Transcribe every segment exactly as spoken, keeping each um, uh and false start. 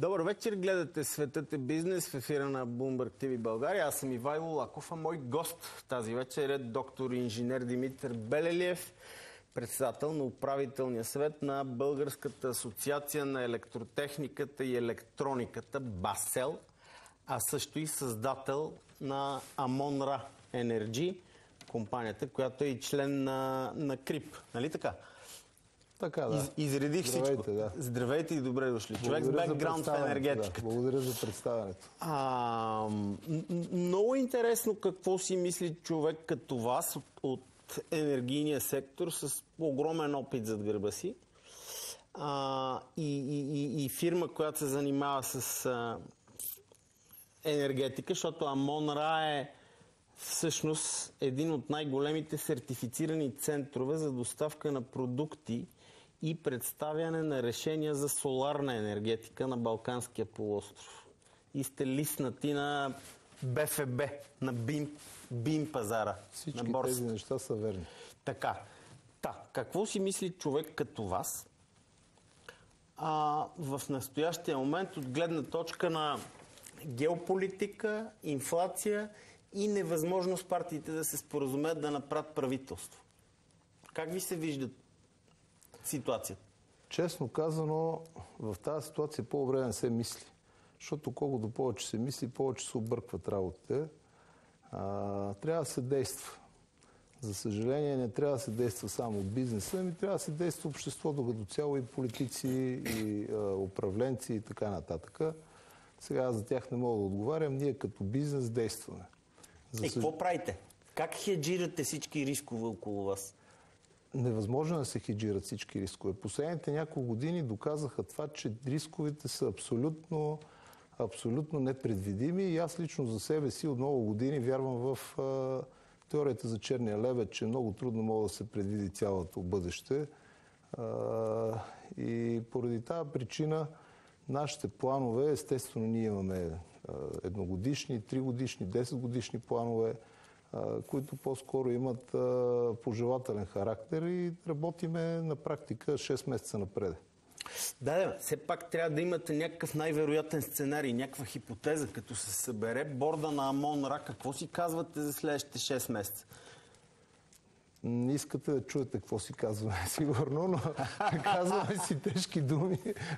Добър вечер, гледате Светът е бизнес в ефира на Bloomberg ти ви България. Аз съм Ивайло Лаков, а мой гост тази вечер е доктор инженер Димитър Белелиев, председател на управителния съвет на Българската асоциация на електротехниката и електрониката БАСЕЛ, а също и създател на Амон-Ра Енерджи, компанията, която е и член на, на КРИП. Нали така? Така, да. Из, изредих Здравейте, всичко. Да. Здравейте и добре дошли. Човек с бекграунд в енергетиката. Да. Благодаря за представянето. А, много интересно какво си мисли човек като вас от, от енергийния сектор с огромен опит зад гърба си. А, и, и, и, и фирма, която се занимава с а, енергетика, защото Амон-Ра е всъщност един от най-големите сертифицирани центрове за доставка на продукти и представяне на решения за соларна енергетика на Балканския полуостров. И сте листнати на БФБ, на БИМ, БИМ пазара. Всички на тези неща са верни. Така. Та, какво си мисли човек като вас а, в настоящия момент от гледна точка на геополитика, инфлация и невъзможност партиите да се споразумеят да направят правителство? Как ви се вижда ситуацията? Честно казано, в тази ситуация по-добре не се мисли. Защото колкото повече се мисли, повече се объркват работите. А, трябва да се действа. За съжаление, не трябва да се действа само от бизнеса, ами трябва да се действа обществото като цяло, и политици, и а, управленци и така нататък. Сега за тях не мога да отговарям. Ние като бизнес действаме. За и съж... какво правите? Как хеджирате всички рискове около вас? Невъзможно да се хеджират всички рискове. Последните няколко години доказаха това, че рисковете са абсолютно, абсолютно непредвидими и аз лично за себе си от много години вярвам в а, теорията за черния лебед, че много трудно може да се предвиди цялото бъдеще. А, и поради тази причина нашите планове, естествено ние имаме а, едногодишни, тригодишни, десетгодишни планове, които по-скоро имат а, пожелателен характер и работиме на практика шест месеца напред. Да, да, все пак трябва да имате някакъв най-вероятен сценарий, някаква хипотеза, като се събере борда на Амон-Ра. Какво си казвате за следващите шест месеца? Не искате да чуете какво си казваме, сигурно, но казваме си тежки думи,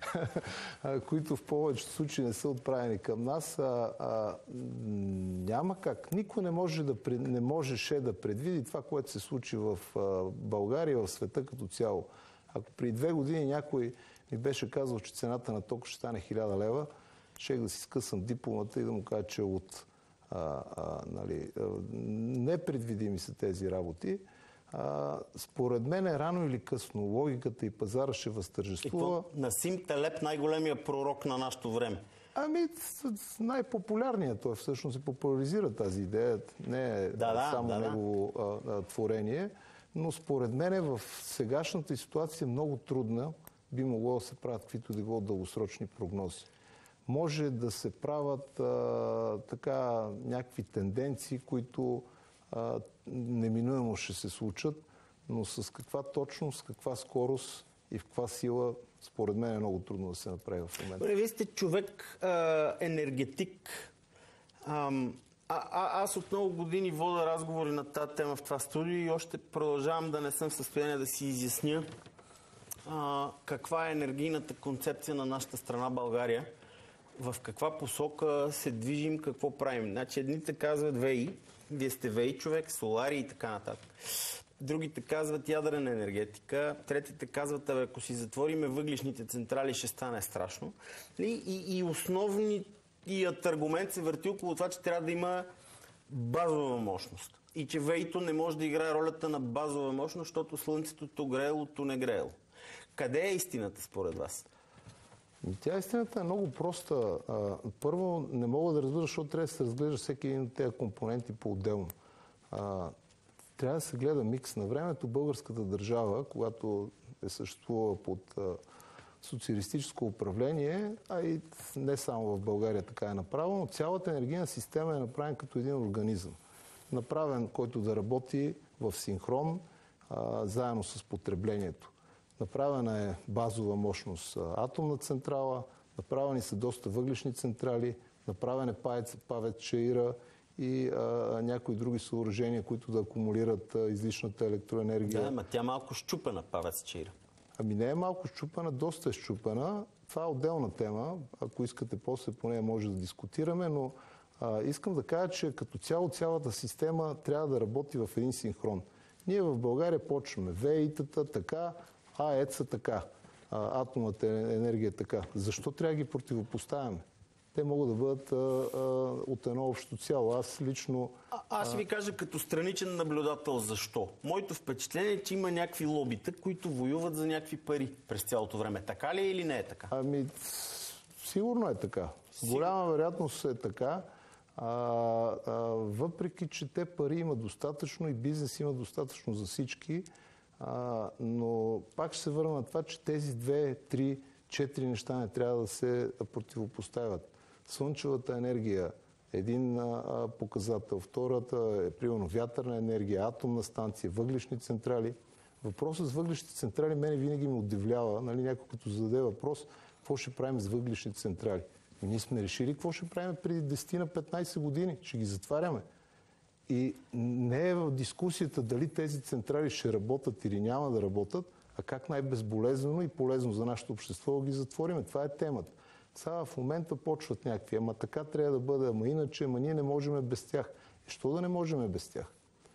които в повечето случаи не са отправени към нас. А, а, няма как. Никой не, може да, не можеше да предвиди това, което се случи в а, България и в света като цяло. Ако при две години някой ми беше казал, че цената на ток ще стане хиляда лева, щех да си скъсам дипломата и да му кажа, че от а, а, нали, а, непредвидими са тези работи. А, според мен е рано или късно логиката и пазара ще възтържествува. Насим Талеб, най-големия пророк на нашето време. Ами, най-популярният той всъщност се популяризира тази идея. Не е да, да, само да, негово да. А, а, творение. Но според мен в сегашната ситуация много трудна би могло да се правят каквито да било дългосрочни прогнози. Може да се правят а, така някакви тенденции, които а, неминуемо ще се случат, но с каква точност, с каква скорост и в каква сила, според мен е много трудно да се направи в момента. Вие сте човек а, енергетик. А, а, аз от много години вода разговори на тази тема в това студио и още продължавам да не съм в състояние да си изясня а, каква е енергийната концепция на нашата страна България, в каква посока се движим, какво правим. Значи едните казват ВЕИ, вие сте ВЕИ човек, солари и така нататък. Другите казват ядрена енергетика, третите казват, ако си затвориме въглишните централи, ще стане страшно. И, и, и основният аргумент се върти около това, че трябва да има базова мощност. И че ВЕИ-то не може да играе ролята на базова мощност, защото слънцето то греело, то не греело. Къде е истината според вас? Тя истината е много проста. Първо, не мога да разбера, защото трябва да се разглежда всеки един от тези компоненти по-отделно. Трябва да се гледа микс. На времето българската държава, когато е съществува под социалистическо управление, а и не само в България така е направено, но цялата енергийна система е направена като един организъм. Направен, който да работи в синхрон, а, заедно с потреблението. Направена е базова мощност атомна централа, Направени са доста въглишни централи, направен е ПАВЕЦ, ПАВЕЦ Чаира и а, някои други съоръжения, които да акумулират а, излишната електроенергия. Да, ама тя малко щупена, ПАВЕЦ Чаира. Ами не е малко щупена, доста е щупена. Това е отделна тема. Ако искате, после по нея може да дискутираме, но а, искам да кажа, че като цяло цялата система трябва да работи в един синхрон. Ние в България почваме ВЕИ-тата така, АЕЦ-а така, а, атомната енергия така. Защо трябва да ги противопоставяме? Те могат да бъдат а, а, от едно общо цяло. Аз лично... А, аз ще ви кажа като страничен наблюдател защо. Моето впечатление е, че има някакви лобита, които воюват за някакви пари през цялото време. Така ли е или не е така? Ами, сигурно е така. С голяма вероятност е така. А, а, въпреки, че те пари има достатъчно и бизнес има достатъчно за всички, а, но пак ще се върна на това, че тези две, три, четири неща не трябва да се противопоставят. Слънчевата енергия е един а, показател. Втората е, примерно, вятърна енергия, атомна станция, въглишни централи. Въпросът с въглишните централи мене винаги ме удивлява. Нали, някой като зададе въпрос, какво ще правим с въглишни централи? Но ние сме решили какво ще правим преди десет на петнайсет години. Ще ги затваряме. И не е в дискусията дали тези централи ще работят или няма да работят, а как най-безболезнено и полезно за нашето общество да ги затвориме. Това е темата. Сега в момента почват някакви, ама така трябва да бъде, ама иначе, ама ние не можем без тях. И що да не можем без тях?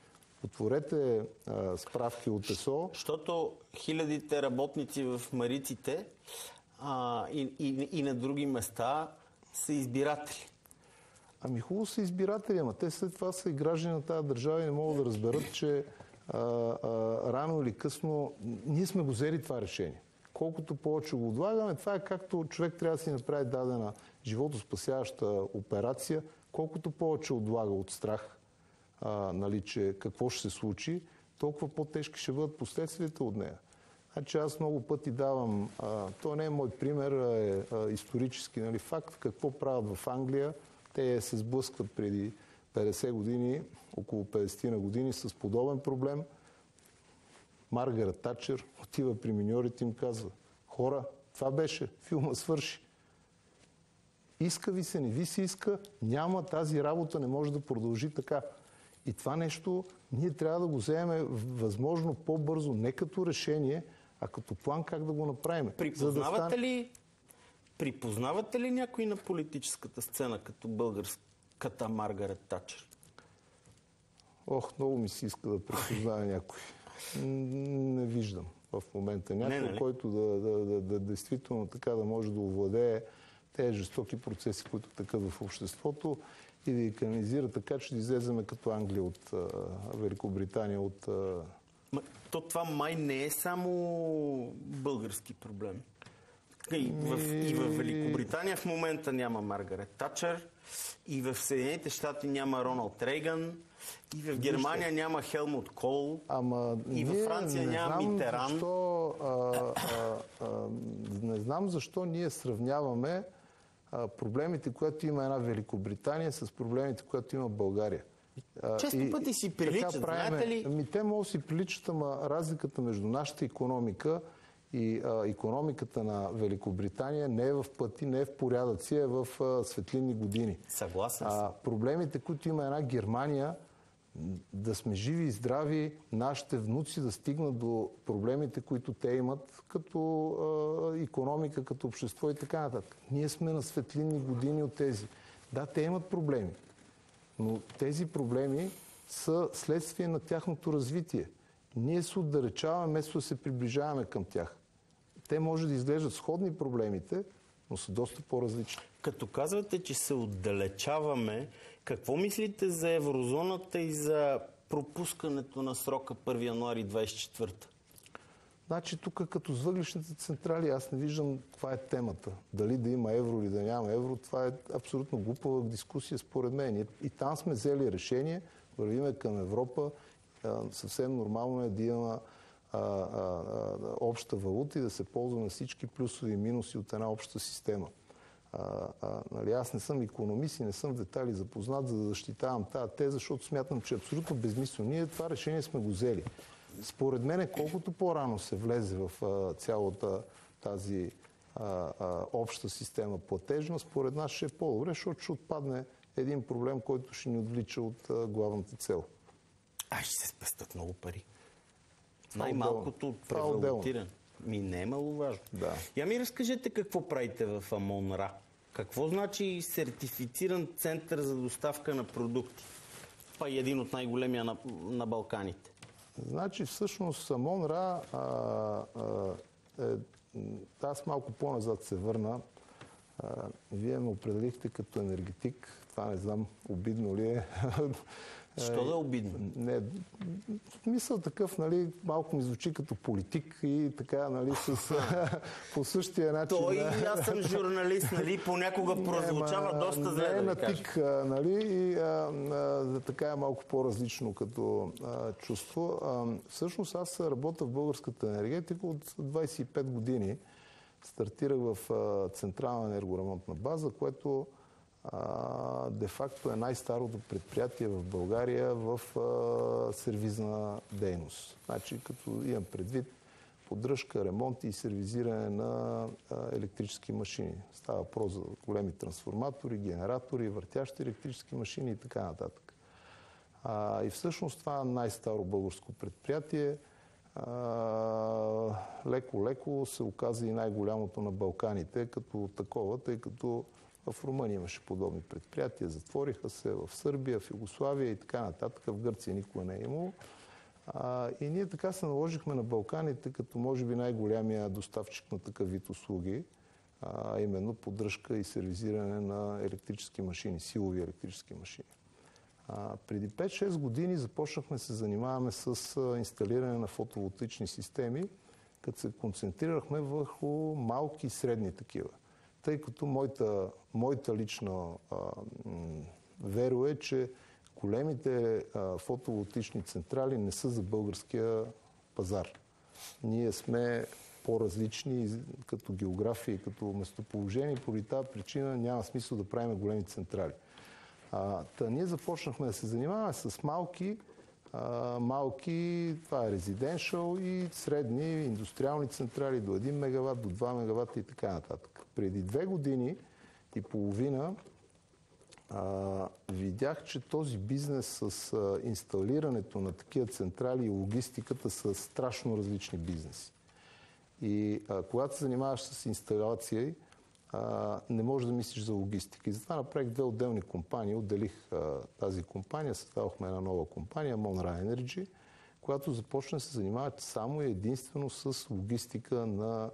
Отворете а, справки от ЕСО. Защото хилядите работници в Мариците а, и, и, и на други места са избиратели. Ами хубаво са избиратели, ама те след това са и граждани на тази държава и не могат да разберат, че а, а, рано или късно ние сме го взели това решение. Колкото повече го отлагаме, това е както човек трябва да си направи дадена животоспасяваща операция, колкото повече отлага от страх, а, нали, че какво ще се случи, толкова по-тежки ще бъдат последствията от нея. Значи аз много пъти давам, а, то не е мой пример, а е а, исторически, нали, факт, какво правят в Англия. Те се сблъскват преди петдесет години, около петдесет на години с подобен проблем. Маргарет Тачер отива при миньорите и им казва: хора, това беше, филма свърши. Иска ви се, не ви се иска, няма, тази работа не може да продължи така. И това нещо ние трябва да го вземем възможно по-бързо, не като решение, а като план как да го направим. Припознавате, да стане... ли, припознавате ли някой на политическата сцена като българската Маргарет Тачер? Ох, много ми се иска да припознава някой. Не виждам в момента някой, не, нали? който да, да, да, да действително така да може да овладее тези жестоки процеси, които текат в обществото и да ги канализира така, че да излеземе като Англия от а, Великобритания от... А... Ма, то това май не е само български проблем. И в, и в Великобритания в момента няма Маргарет Тачер, и в Съединените щати няма Роналд Рейган, и в Германия Вижте. няма Хелмут Кол, Ама и във Франция не няма знам Митеран. Защо, а, а, а, не знам защо ние сравняваме а, проблемите, които има една Великобритания, с проблемите, които има България. Често и, пъти си приличат, знаете ли? Ами те могат да си приличат, ама разликата между нашата икономика и а, икономиката на Великобритания не е в пъти, не е в порядъци, е в а, светлинни години. Съгласен а, проблемите, които има една Германия, да сме живи и здрави, нашите внуци да стигнат до проблемите, които те имат като а, икономика, като общество и така нататък. Ние сме на светлинни години от тези. Да, те имат проблеми, но тези проблеми са следствие на тяхното развитие. Ние се отдалечаваме, вместо да се приближаваме към тях. Те може да изглеждат сходни проблемите, но са доста по-различни. Като казвате, че се отдалечаваме, какво мислите за еврозоната и за пропускането на срока първи януари двайсет и четвърта? Значи тук като с въглишните централи аз не виждам каква е темата. Дали да има евро или да няма евро, това е абсолютно глупава дискусия според мен. И там сме взели решение, вървиме към Европа. Съвсем нормално е да има а, а, а, обща валута и да се ползваме всички плюсови и минуси от една обща система. А, а, нали, аз не съм икономист и не съм в детайли запознат, за да защитавам тази теза, защото смятам, че е абсолютно безмислено. Ние това решение сме го взели. Според мен, колкото по-рано се влезе в а, цялата тази а, а, обща система платежна, според нас ще е по-добре, защото ще отпадне един проблем, който ще ни отвлича от а, главната цел. А ще се спестят много пари. Това Най-малкото превалутиране. Ми не е маловажно. Да. Я ми разкажете какво правите в Амон-Ра. Какво значи сертифициран център за доставка на продукти? Това е един от най-големия на, на Балканите. Значи всъщност Амон-Ра, а, а, е, аз малко по-назад се върна. А, вие ме определихте като енергетик. Това не знам, обидно ли е. Що да е обидно? Не, мисъл такъв, нали, малко ми звучи като политик и така, нали, с, по същия начин. Той и аз съм журналист, нали, понякога прозвучава не, доста зле, не да на ви кажа. тик, нали, и а, а, така е малко по-различно като а, чувство. А, всъщност аз работя в българската енергетика от двадесет и пет години. Стартирах в а, Централна енергоремонтна база, което де-факто е най-старото предприятие в България в а, сервизна дейност. Значи, като имам предвид поддръжка, ремонт и сервизиране на а, електрически машини. Става въпрос за големи трансформатори, генератори, въртящи електрически машини и така нататък. А, и всъщност това е най-старо българско предприятие. Леко-леко се оказа и най-голямото на Балканите като такова, тъй като в Румъния имаше подобни предприятия, затвориха се в Сърбия, в Югославия и така нататък. В Гърция никога не е имало. А, и ние така се наложихме на Балканите, като може би най-голямия доставчик на такъв вид услуги, а именно поддръжка и сервизиране на електрически машини, силови електрически машини. А, преди пет-шест години започнахме да се занимаваме с инсталиране на фотоволтаични системи, като се концентрирахме върху малки и средни такива. Тъй като моята, моята лична а, м, веро е, че големите а, фотоволтаични централи не са за българския пазар. Ние сме по-различни като география и като местоположение. Поради тази причина няма смисъл да правим големи централи. А, та ние започнахме да се занимаваме с малки, а, малки, това е резиденшъл и средни индустриални централи до един мегават, до два мегавата и така нататък. Преди две години и половина а, видях, че този бизнес с а, инсталирането на такива централи и логистиката са страшно различни бизнеси. И а, когато се занимаваш с инсталация, а, не можеш да мислиш за логистика. И затова направих две отделни компании. Отделих а, тази компания, създадохме една нова компания, Amon-Ra Energy, която започна да се занимава само и единствено с логистика на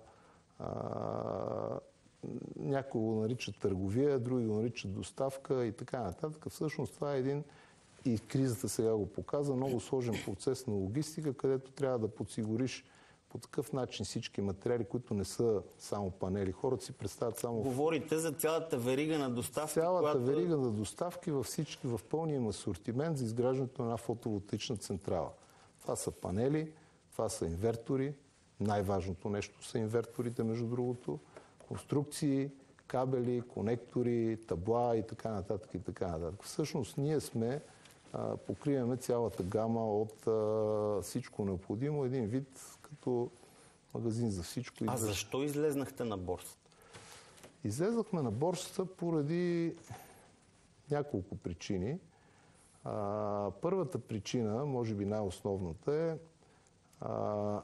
а, някои го наричат търговия, други го наричат доставка и така нататък. Всъщност това е един, и кризата сега го показа, много сложен процес на логистика, където трябва да подсигуриш по такъв начин всички материали, които не са само панели. Хората си представят само... Говорите за цялата верига на доставки. Цялата която... верига на доставки във всички, в пълния им асортимент за изграждането на една фотоволтаична централа. Това са панели, това са инвертори. Най-важното нещо са инверторите, между другото. Конструкции, кабели, конектори, табла и така нататък и така нататък. Всъщност ние сме, а, покриваме цялата гама от а, всичко необходимо. Един вид като магазин за всичко. А защо излезнахте на борсата? Излезнахме на борсата поради няколко причини. А, първата причина, може би най-основната е а,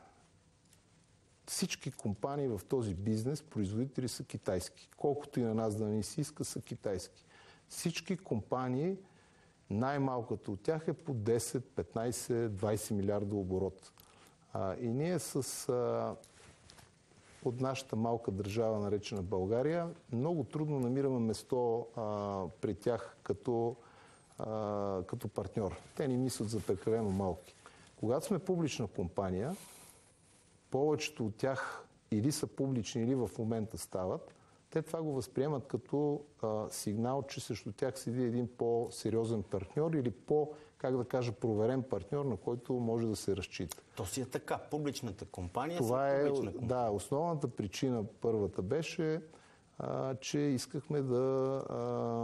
всички компании в този бизнес, производители са китайски. Колкото и на нас да ни се иска, са китайски. Всички компании, най-малката от тях е по десет, петнайсет, двайсет милиарда оборот. А, и ние с а, от нашата малка държава, наречена България, много трудно намираме место а, при тях като, а, като партньор. Те ни мислят за прекалено малки. Когато сме публична компания, повечето от тях или са публични, или в момента стават, те това го възприемат като а, сигнал, че срещу тях седи един по-сериозен партньор или по, как да кажа, проверен партньор, на който може да се разчита. То си е така. Публичната компания това са е, публична компания. Да, основната причина, първата беше, а, че искахме да, а,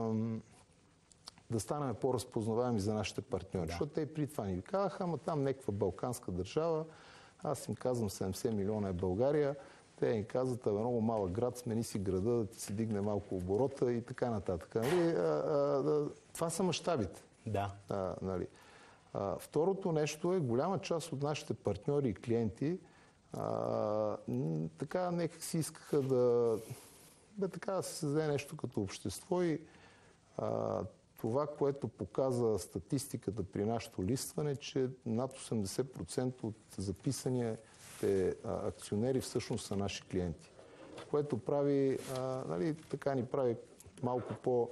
да станем по-разпознаваеми за нашите партньори. Да. Защото те и при това ни казаха, ама там някаква балканска държава, аз им казвам седемдесет милиона е България, Те ни казват, абе, много малък град, смени си града, да ти се дигне малко оборота и така нататък. Нали? А, а, това са мащабите. Да. А, нали? а, второто нещо е, голяма част от нашите партньори и клиенти а, така някак си искаха да, бе, така, да се създаде нещо като общество и а, това, което показа статистиката при нашето листване, че над осемдесет процента от записаните акционери всъщност са наши клиенти. Което прави, а, нали, така ни прави малко по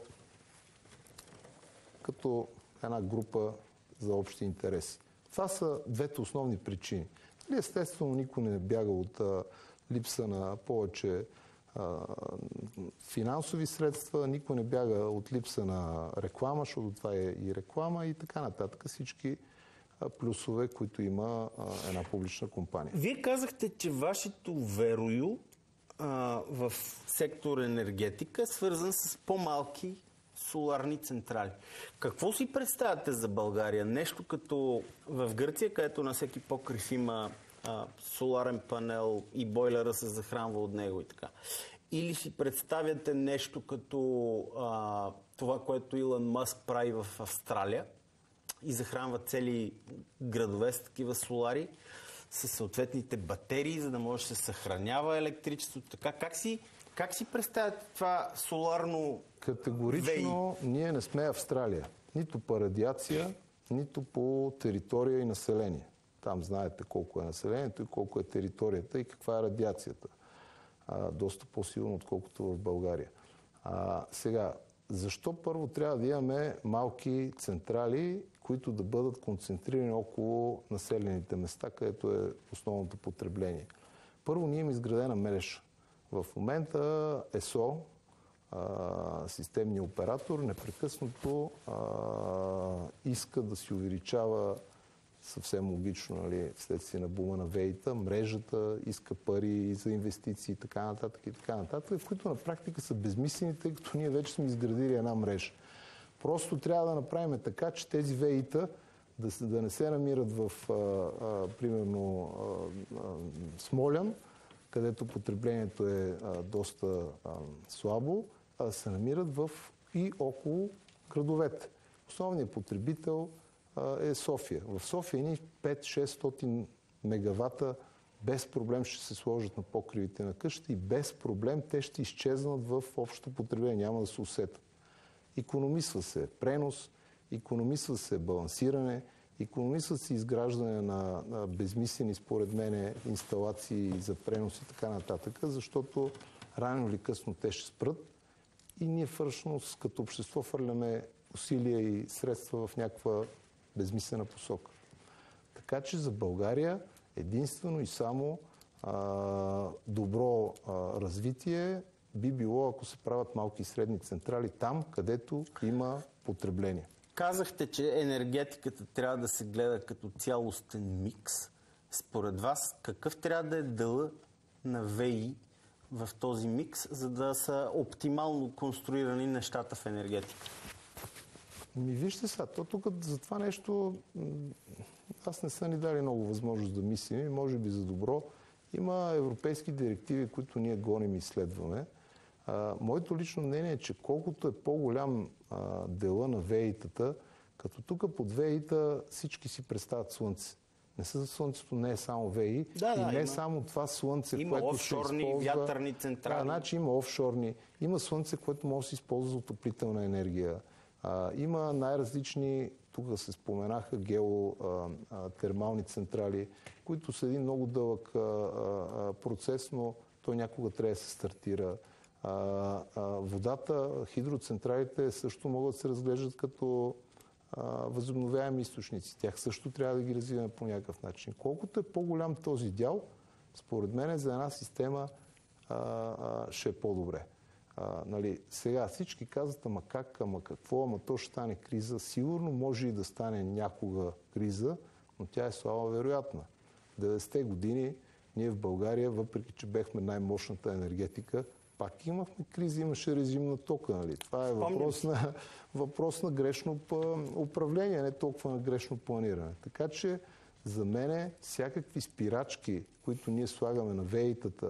като една група за общи интереси. Това са двете основни причини. Естествено, никой не бяга от а, липса на повече а, финансови средства, никой не бяга от липса на реклама, защото това е и реклама и така нататък. Всички а, плюсове, които има а, една публична компания. Вие казахте, че вашето верою а, в сектор енергетика е свързан с по-малки соларни централи. Какво си представяте за България? Нещо като в Гърция, където на всеки покрив има а, соларен панел и бойлера се захранва от него и така. Или си представяте нещо като а, това, което Илон Мъск прави в Австралия и захранва цели градове с такива солари, с съответните батерии, за да може да се съхранява електричеството. Така, как си, как си представяте това соларно Категорично вей? Ние не сме Австралия. Нито по радиация, нито по територия и население. Там знаете колко е населението и колко е територията и каква е радиацията. А, доста по-силно, отколкото в България. А, сега, защо първо трябва да имаме малки централи, които да бъдат концентрирани около населените места, където е основното потребление? Първо, ние имаме изградена мрежа. В момента ЕСО, системния оператор, непрекъснато а, иска да си увеличава съвсем логично, нали, вследствие на бума на веита, мрежата, иска пари за инвестиции и така нататък и така нататък, които на практика са безмислени, тъй като ние вече сме изградили една мрежа. Просто трябва да направим така, че тези веита да, да не се намират в, а, а, примерно, а, а, Смолян, където потреблението е а, доста а, слабо, а се намират в и около градовете. Основният потребител а, е София. В София ни пет-шестстотин мегавата без проблем ще се сложат на покривите на къщата и без проблем те ще изчезнат в общото потребление. Няма да се усетят. Икономисва се пренос, икономисва се балансиране, икономисва се изграждане на, на безмислени, според мен, инсталации за пренос и така нататък, защото рано или късно те ще спрат и ние всъщност като общество фърляме усилия и средства в някаква безмислена посока. Така че за България единствено и само а, добро а, развитие би било, ако се правят малки и средни централи там, където има потребление. Казахте, че енергетиката трябва да се гледа като цялостен микс. Според вас, какъв трябва да е дела на ВЕИ в този микс, за да са оптимално конструирани нещата в енергетика? Ми вижте сега, то тук за това нещо аз не са ни дали много възможност да мислим и може би за добро. Има европейски директиви, които ние гоним и изследваме. А, моето лично мнение е, че колкото е по-голям а, дела на ВЕИ-тата, като тук под ВЕИ-та всички си представят слънце. Не са, слънцето не е само ВЕИ да, и да, не е има. само това слънце, има което офшорни, се използва. вятърни централи. Да, значи има офшорни. Има слънце, което може да се използва за отоплителна енергия. А, има най-различни, тук се споменаха, геотермални централи, които са един много дълъг а, а, процес, но той някога трябва да се стартира. А, а, водата, хидроцентралите също могат да се разглеждат като а, възобновяеми източници. Тях също трябва да ги развиваме по някакъв начин. Колкото е по-голям този дял, според мен за една система а, а, ще е по-добре. А, нали, сега всички казват, ама как, ама какво, ама то ще стане криза. Сигурно може и да стане някога криза, но тя е слабо вероятна. В деветдесетте години ние в България, въпреки че бехме най-мощната енергетика, пак имахме криза, имаше режим на тока. Нали? Това е въпрос на, въпрос на грешно управление, не толкова на грешно планиране. Така че за мен всякакви спирачки, които ние слагаме на ВЕИ-тата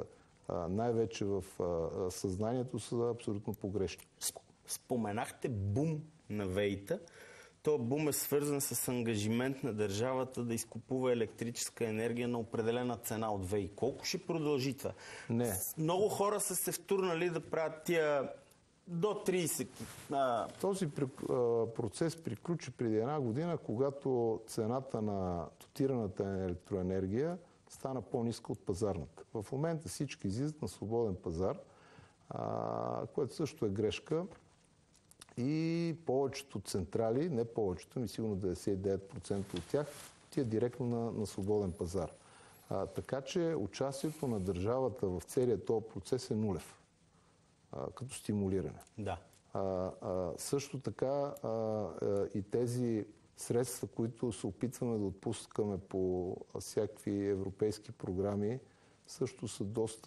най-вече в съзнанието, са абсолютно погрешни. Споменахте бум на ВЕИ-та. То бум е свързан с ангажимент на държавата да изкупува електрическа енергия на определена цена от ВЕИ. Колко ще продължи това? Не. Много хора са се втурнали да правят тия до трийсет. А... Този процес приключи преди една година, когато цената на дотираната електроенергия стана по-ниска от пазарната. В момента всички излизат на свободен пазар, а, което също е грешка. И повечето централи, не повечето, ми сигурно деветдесет и девет процента от тях, отиват директно на, на свободен пазар. А, така че участието на държавата в целия този процес е нулев, а, като стимулиране. Да. А, а, също така а, а, и тези средства, които се опитваме да отпускаме по всякакви европейски програми, също са доста...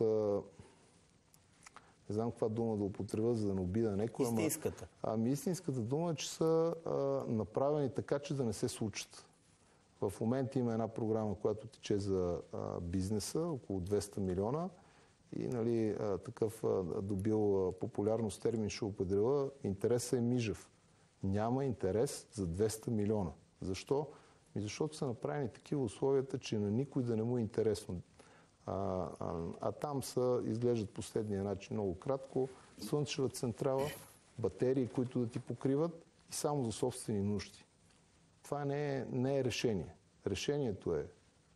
Не знам каква дума да употребя, за да не обида някой. Истинската. Ама, ами истинската дума е, че са а, направени така, че да не се случат. В момента има една програма, която тече за а, бизнеса, около двеста милиона. И нали, а, такъв а, добил а, популярност термин ще определя. Интересът е мижав. Няма интерес за двеста милиона. Защо? И защото са направени такива условията, че на никой да не му е интересно. А, а, а там са, изглеждат последния начин много кратко, слънчева централа, батерии, които да ти покриват и само за собствени нужди. Това не е, не е решение. Решението е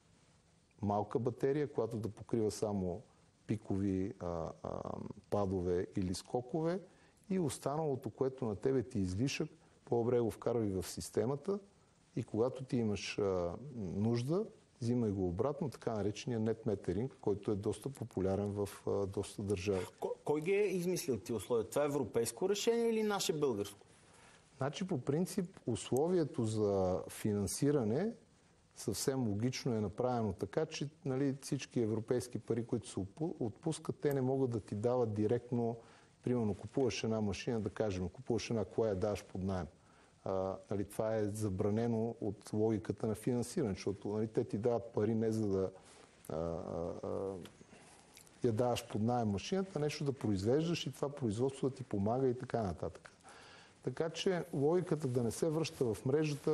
малка батерия, която да покрива само пикови а, а, падове или скокове и останалото, което на тебе ти излишък, по-добре го вкарвай в системата и когато ти имаш а, нужда, взимай го обратно, така наречения нет метеринг, който е доста популярен в а, доста държави. Кой, кой ги е измислил тези условия? Това е европейско решение или наше българско? Значи, по принцип, условието за финансиране съвсем логично е направено така, че нали, всички европейски пари, които се отпускат, те не могат да ти дават директно, примерно купуваш една машина, да кажем, купуваш една кола, я даваш под наем. А, нали, това е забранено от логиката на финансиране, защото нали, те ти дават пари не за да а, а, я даваш под наем машината, нещо да произвеждаш и това производство да ти помага и така нататък. Така че логиката да не се връща в мрежата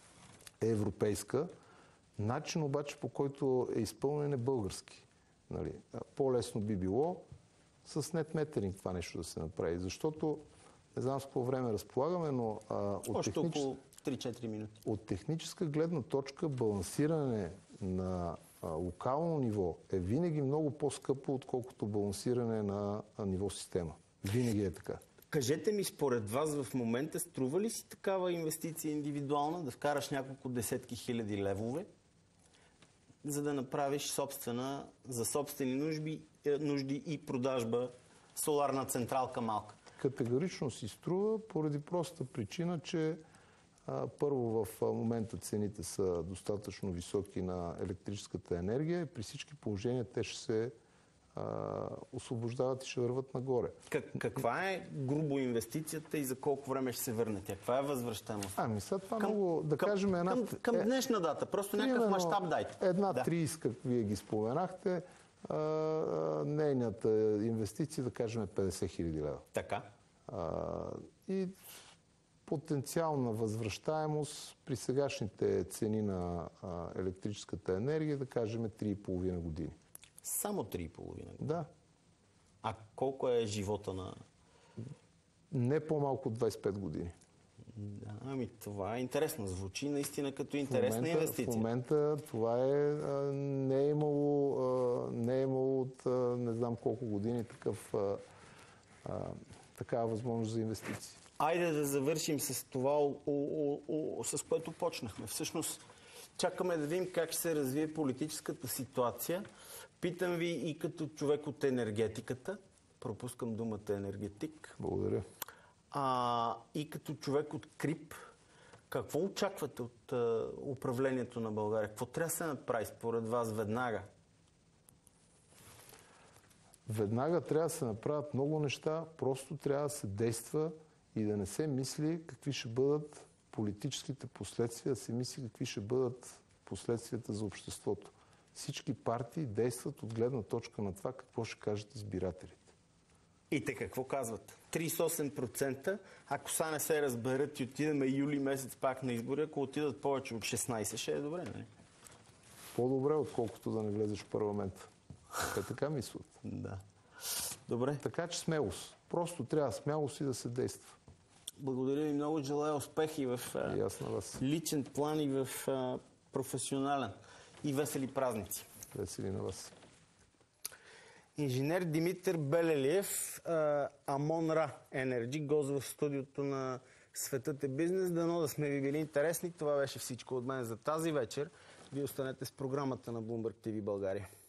е европейска. Начин обаче, по който е изпълнен, е български. Нали, по-лесно би било с нет метеринг това нещо да се направи, защото не знам с какво време разполагаме, но а, от, техничес... около три-четири минути. От техническа гледна точка балансиране на а, локално ниво е винаги много по-скъпо, отколкото балансиране на а, ниво система. Винаги е така. Кажете ми, според вас в момента струва ли си такава инвестиция индивидуална, да вкараш няколко десетки хиляди левове, за да направиш собствена, за собствени нужди, нужди и продажба соларна централка малка? Категорично си струва, поради простата причина, че а, първо в момента цените са достатъчно високи на електрическата енергия и при всички положения те ще се а, освобождават и ще върват нагоре. Как, каква е грубо инвестицията и за колко време ще се върне тя? Каква е възвръщаемост? Ами сега това към, много, да към, кажем една... Към, към е, днешна дата, просто някакъв мащаб дайте. Една да. трийсет, как вие ги споменахте, а, а, нейната инвестиция, да кажем, е петдесет хиляди лева. Така. А, и потенциална възвръщаемост при сегашните цени на а, електрическата енергия, да кажем, три и половина години. Само три и половина години? Да. А колко е живота на... Не по-малко от двайсет и пет години. Да, ами това е интересно. Звучи наистина като интересна в момента, инвестиция. В момента това е... А, не е имало, а, не е имало от а, не знам колко години такъв, а, а, такава възможност за инвестиции. Айде да завършим с това, о, о, о, с което почнахме. Всъщност, чакаме да видим как ще се развие политическата ситуация. Питам ви и като човек от енергетиката, пропускам думата енергетик. Благодаря. А, и като човек от КРИП, какво очаквате от а, управлението на България? Какво трябва да се направи според вас веднага? Веднага трябва да се направят много неща, просто трябва да се действа и да не се мисли какви ще бъдат политическите последствия, да се мисли какви ще бъдат последствията за обществото. Всички партии действат от гледна точка на това какво ще кажат избирателите. И те какво казват? тридесет и осем процента, ако са не се разберат и отидем юли месец пак на избори, ако отидат повече от шестнайсет, ще е добре, не? По-добре, отколкото да не влезеш в парламента. Те така мислят. Да. Добре. Така че смелост. Просто трябва смелост и да се действа. Благодаря ви много. Желая успехи в И аз на вас. личен план и в а, професионален. И весели празници. Весели на вас. Инженер Димитър Белелиев, Амон Ра Енерджи, гост в студиото на Светът е бизнес. Дано да сме ви били интересни. Това беше всичко от мен за тази вечер. Вие останете с програмата на Bloomberg ти ви България.